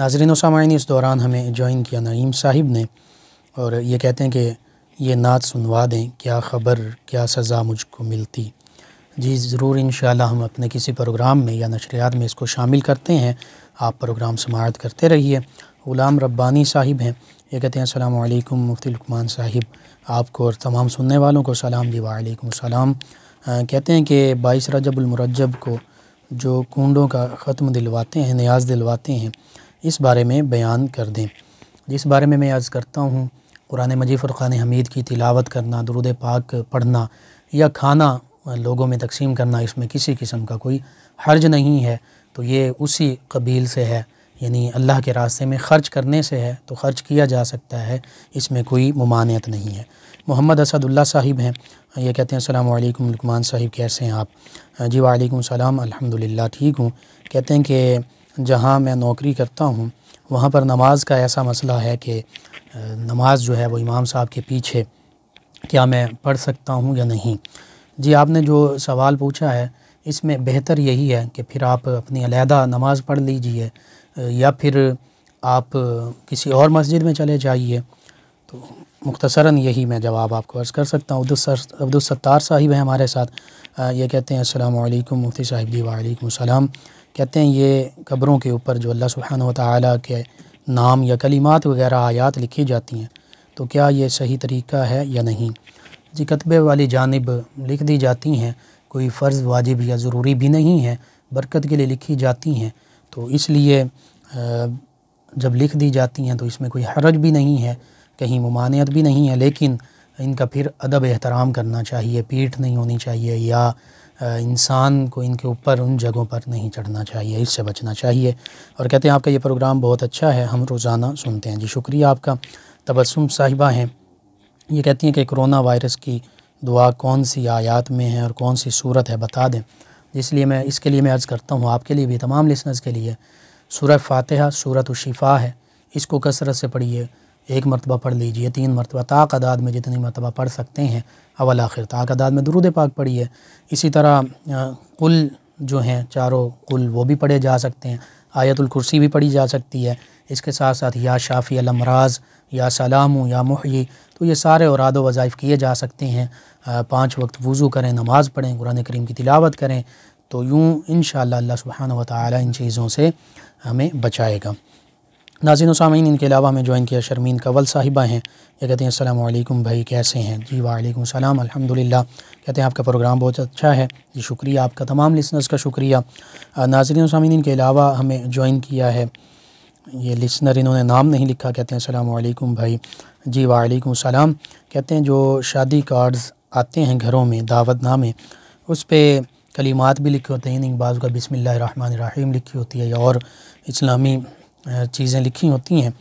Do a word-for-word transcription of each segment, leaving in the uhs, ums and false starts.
ناظرین و سامعین، اس دوران ہمیں جوائن کیا نعیم صاحب نے، اور یہ کہتے ہیں کہ یہ نعت سنوا دیں، کیا خبر کیا سزا مجھ کو ملتی۔ جی ضرور، انشاءاللہ ہم اپنے کسی پروگرام میں یا نشریات میں اس کو شامل کرتے ہیں، آپ پروگرام سماعت کرتے رہیے۔ غلام ربانی صاحب ہیں، یہ کہتے ہیں السلام علیکم مفتی لقمان صاحب، آپ کو اور تمام سننے والوں کو سلام۔ جی وعلیکم السلام۔ کہتے ہیں کہ بائیس رجب المرجب کو جو کنڈوں کا ختم دلواتے ہیں، نیاز دلواتے ہیں، اس بارے میں بیان کر دیں۔ جس بارے میں میں عرض کرتا ہوں، قرآن مجید فرقان حمید کی تلاوت کرنا، درود پاک پڑھنا یا کھانا لوگوں میں تقسیم کرنا، اس میں کسی قسم کا کوئی حرج نہیں ہے، تو یہ اسی قبیل سے ہے، یعنی اللہ کے راستے میں خرچ کرنے سے ہے، تو خرچ کیا جا سکتا ہے، اس میں کوئی ممانعت نہیں ہے۔ محمد اسد اللہ صاحب ہیں، یہ کہتے ہیں السلام علیکم لقمان صاحب، کیسے ہیں آپ؟ جی وعلیکم السلام، الحمدللہ ٹھیک ہوں۔ کہتے ہیں کہ جہاں میں نوکری کرتا ہوں وہاں پر نماز کا ایسا مسئلہ ہے کہ نماز جو ہے وہ امام صاحب کے پیچھے کیا میں پڑھ سکتا ہوں یا نہیں؟ جی آپ نے جو سوال پوچھا ہے اس میں بہتر یہی ہے کہ پھر آپ اپنی علیحدہ نماز پڑھ لیجئے، یا پھر آپ کسی اور مسجد میں چلے جائیے۔ تو مختصراً یہی میں جواب آپ کو عرض کر سکتا ہوں۔ عبدالستار صاحب ہیں ہمارے ساتھ، یہ کہتے ہیں السلام علیکم مفتی صاحب۔ جی وعلیکم السلام۔ کہتے ہیں یہ قبروں کے اوپر جو اللہ سبحانہ و تعالیٰ کے نام یا کلمات وغیرہ آیات لکھی جاتی ہیں، تو کیا یہ صحیح طریقہ ہے یا نہیں؟ جی کتبے والی جانب لکھ دی جاتی ہیں، کوئی فرض واجب یا ضروری بھی نہیں ہے، برکت کے لیے لکھی جاتی ہیں، تو اس لیے جب لکھ دی جاتی ہیں تو اس میں کوئی حرج بھی نہیں ہے، کہیں ممانعت بھی نہیں ہے، لیکن ان کا پھر ادب احترام کرنا چاہیے، پیٹھ نہیں ہونی چاہیے، یا انسان کو ان کے اوپر ان جگہوں پر نہیں چڑھنا چاہیے، اس سے بچنا چاہیے۔ اور کہتے ہیں آپ کا یہ پروگرام بہت اچھا ہے، ہم روزانہ سنتے ہیں۔ جی شکریہ آپ کا۔ تبسم صاحبہ ہیں، یہ کہتی ہیں کہ کرونا وائرس کی دعا کون سی آیات میں ہے اور کون سی صورت ہے، بتا دیں۔ اس لیے میں اس کے لیے میں عرض کرتا ہوں، آپ کے لیے بھی، تمام لسنرز کے لیے، سورہ فاتحہ سورۃ الشفاء ہے، اس کو کثرت سے پڑھیے، ایک مرتبہ پڑھ لیجئے، تین مرتبہ، طاق عداد میں جتنی مرتبہ پڑھ سکتے ہیں، اول آخر طاق عداد میں درود پاک پڑھیے۔ اسی طرح قل جو ہیں چاروں قل وہ بھی پڑھے جا سکتے ہیں، آیت الکرسی بھی پڑھی جا سکتی ہے، اس کے ساتھ ساتھ یا شافی الامراض، یا سلام، یا محیی، تو یہ سارے اوراد و وظائف کیے جا سکتے ہیں۔ پانچ وقت وضو کریں، نماز پڑھیں، قرآن کریم کی تلاوت کریں، تو یوں انشاءاللہ اللہ سبحانہ و تعالی ان چیزوں سے ہمیں بچائے گا۔ ناظرین و سامعین، ان کے علاوہ ہمیں جوائن کیا شرمین کنول صاحبہ ہیں، یہ کہتے ہیں السلام علیکم بھائی، کیسے ہیں؟ جی وعلیکم السلام، الحمدللہ۔ کہتے ہیں آپ کا پروگرام بہت اچھا ہے۔ جی شکریہ آپ کا، تمام لسنرز کا شکریہ۔ ناظرین و سامعین، ان کے علاوہ ہمیں جوائن کیا ہے، یہ لسنر انہوں نے نام نہیں لکھا، کہتے ہیں السلام علیکم بھائی۔ جی وعلیکم السلام۔ کہتے ہیں جو شادی کارڈز آتے ہیں گھروں میں، دعوت نامے، اس پہ کلمات بھی لکھے ہوتے ہیں، یعنی بعض کا بسم اللہ الرحمن الرحیم لکھی ہوتی ہے، یا اور اسلامی چیزیں لکھی ہوتی ہیں،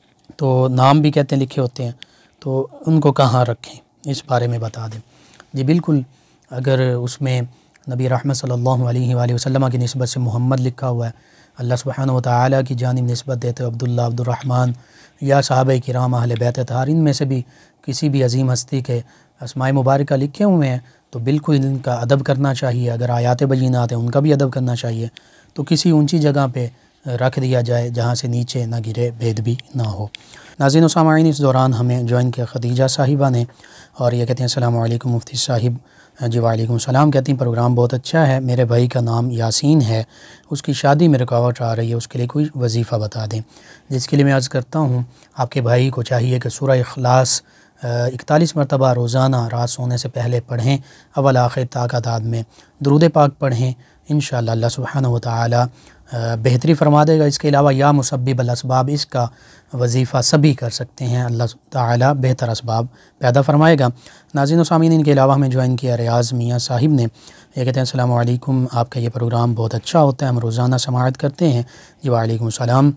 تو نام بھی کہتے ہیں لکھے ہوتے ہیں، تو ان کو کہاں رکھیں، اس بارے میں بتا دیں۔ جی بالکل، اگر اس میں نبی رحمت صلی اللہ علیہ وآلہ وسلم کی نسبت سے محمد لکھا ہوا ہے، اللہ سبحانہ و تعالیٰ کی جانب نسبت دیتے عبداللہ، عبد الرحمن، یا صحابہ کرام اہل بیت اطہار، ان میں سے بھی کسی بھی عظیم ہستی کے اسماء مبارکہ لکھے ہوئے ہیں، تو بالکل ان کا ادب کرنا چاہیے۔ اگر آیات بینات ہیں ان کا بھی ادب کرنا چاہیے، تو کسی اونچی جگہ پہ رکھ دیا جائے جہاں سے نیچے نہ گرے، بھید بھی نہ ہو۔ ناظرین و سامعین، اس دوران ہمیں جوائن کیا خدیجہ صاحبہ نے، اور یہ کہتے ہیں السلام علیکم مفتی صاحب۔ جی وعلیکم السلام۔ کہتی ہیں پروگرام بہت اچھا ہے، میرے بھائی کا نام یاسین ہے، اس کی شادی میں رکاوٹ آ رہی ہے، اس کے لیے کوئی وظیفہ بتا دیں۔ جس کے لیے میں عرض کرتا ہوں، آپ کے بھائی کو چاہیے کہ سورہ اخلاص اکتالیس مرتبہ روزانہ رات سونے سے پہلے پڑھیں، اول آخر طاق عداد میں، درود پاک پڑھیں، انشاءاللہ اللہ سبحانہ و تعالی بہتری فرما دے گا۔ اس کے علاوہ یا مسبب الاسباب، اس کا وظیفہ سبھی کر سکتے ہیں، اللہ تعالی بہتر اسباب پیدا فرمائے گا۔ ناظرین و سامعین، ان کے علاوہ ہمیں جوائن کیا ریاض میاں صاحب نے، یہ کہتے ہیں السلام علیکم، آپ کا یہ پروگرام بہت اچھا ہوتا ہے، ہم روزانہ سماعت کرتے ہیں۔ جی وعلیکم السلام،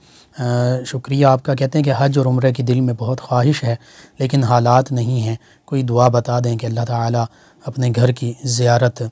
شکریہ آپ کا۔ کہتے ہیں کہ حج اور عمرے کی دل میں بہت خواہش ہے، لیکن حالات نہیں ہیں، کوئی دعا بتا دیں کہ اللہ تعالی اپنے گھر کی زیارت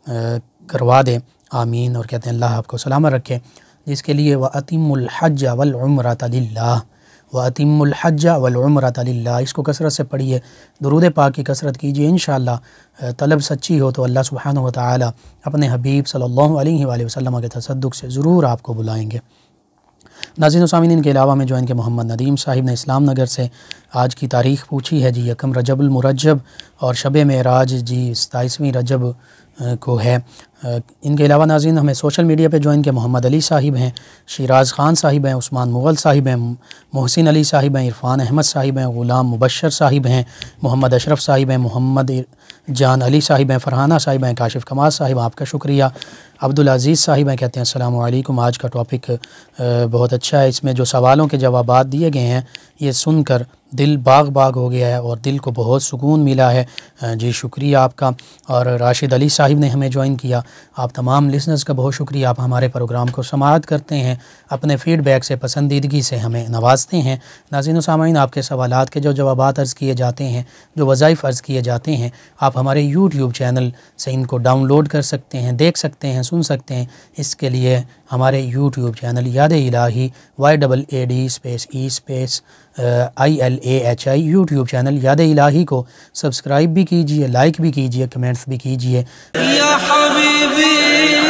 کروا دے، آمین۔ اور کہتے ہیں اللہ آپ کو سلامت رکھے، جس کے لیے وَأَتِمُّ الْحَجَّ وَالْعُمْرَةَ لِلَّهِ، وَأَتِمُّ الْحَجَّ وَالْعُمْرَةَ لِلَّهِ، اس کو کثرت سے پڑھیے، درود پاک کی کثرت کیجیے، انشاءاللہ طلب سچی ہو تو اللہ سبحانہ و تعالی اپنے حبیب صلی اللہ علیہ وآلہ وسلم کے تصدق سے ضرور آپ کو بلائیں گے۔ ناظرین و سامعین، ان کے علاوہ ہمیں جوائن کے محمد ندیم صاحب نے اسلام نگر سے آج کی تاریخ پوچھی ہے جی، یکم رجب المرجب اور شب معراج جی ستائیسویں رجب کو ہے۔ ان کے علاوہ ناظرین ہمیں سوشل میڈیا پہ جوائن کے محمد علی صاحب ہیں، شیراز خان صاحب ہیں، عثمان مغل صاحب ہیں، محسن علی صاحب ہیں، عرفان احمد صاحب ہیں، غلام مبشر صاحب ہیں، محمد اشرف صاحب ہیں، محمد جان علی صاحب ہیں، فرحانہ صاحب ہیں، کاشف کمال صاحب، آپ کا شکریہ۔ عبدالعزیز صاحب ہیں، کہتے ہیں السلام علیکم، آج کا ٹاپک بہت اچھا ہے، اس میں جو سوالوں کے جوابات دیے گئے ہیں یہ سن کر دل باغ باغ ہو گیا ہے اور دل کو بہت سکون ملا ہے، جی شکریہ آپ کا۔ اور راشد علی صاحب نے ہمیں جوائن کیا، آپ تمام لسنرز کا بہت شکریہ، آپ ہمارے پروگرام کو سماعت کرتے ہیں، اپنے فیڈ بیک سے پسندیدگی سے ہمیں نوازتے ہیں۔ ناظرین و سامعین، آپ کے سوالات کے جو جوابات عرض کیے جاتے ہیں، جو وظائف عرض کیے جاتے ہیں، آپ ہمارے یوٹیوب چینل سے ان کو ڈاؤن لوڈ کر سکتے ہیں، دیکھ سکتے ہیں، سن سکتے ہیں۔ اس کے لیے ہمارے YouTube channel Yaad Ilahi Y double A D space E space I L A H I YouTube channel Yaad Ilahi کو سبسکرائب بھی کیجئے، لائک بھی کیجئے، کمنٹس بھی کیجئے۔ یا حبیبی